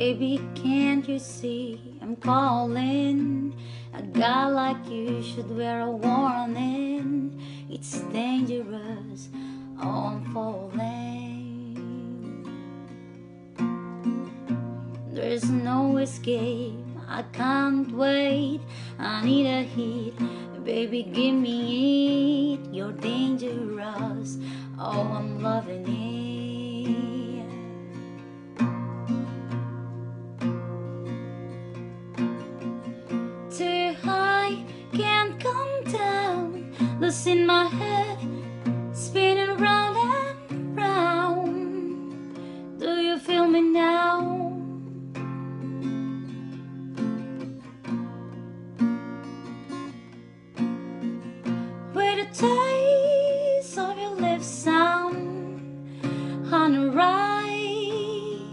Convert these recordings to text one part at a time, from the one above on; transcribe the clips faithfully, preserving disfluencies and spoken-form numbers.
Baby, can't you see I'm calling? A guy like you should wear a warning. It's dangerous, oh I'm falling. There's no escape, I can't wait, I need a hit. Baby, give me it, you're dangerous, oh I'm loving it. Too high, can't come down, losing my head, spinning round and round. Do you feel me now? With the taste of your lips sound on the right,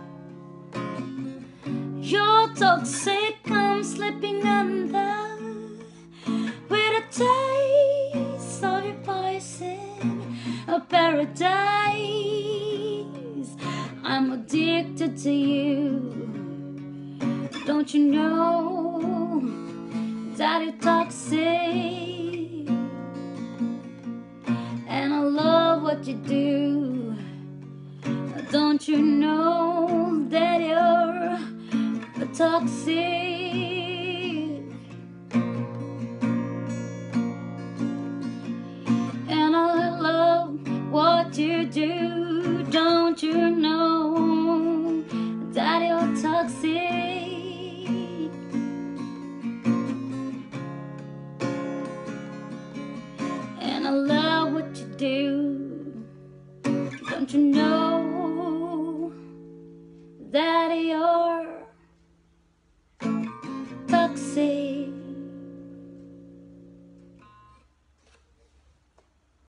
your toxic comes slipping under. With a taste of your poison, a paradise. I'm addicted to you. Don't you know that you're toxic? And I love what you do. Don't you know that you're toxic? And I love what you do. Don't you know that you're toxic? And I love what you do. Don't you know